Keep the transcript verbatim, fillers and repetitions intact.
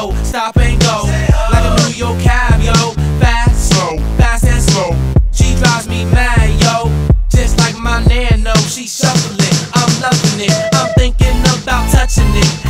go, stop and go, like a New York cab, yo. Fast, slow, fast and slow. She drives me mad, yo. Just like my nano, she shuffling, I'm loving it. I'm thinking about touching it.